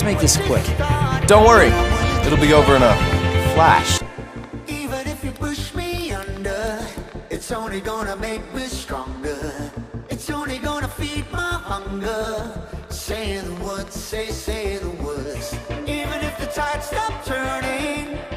make this quick. Don't worry, it'll be over in a flash. Even if you push me under, it's only gonna make me stronger. It's only gonna feed my hunger. Say the words, say the words. Even if the tide stops turning,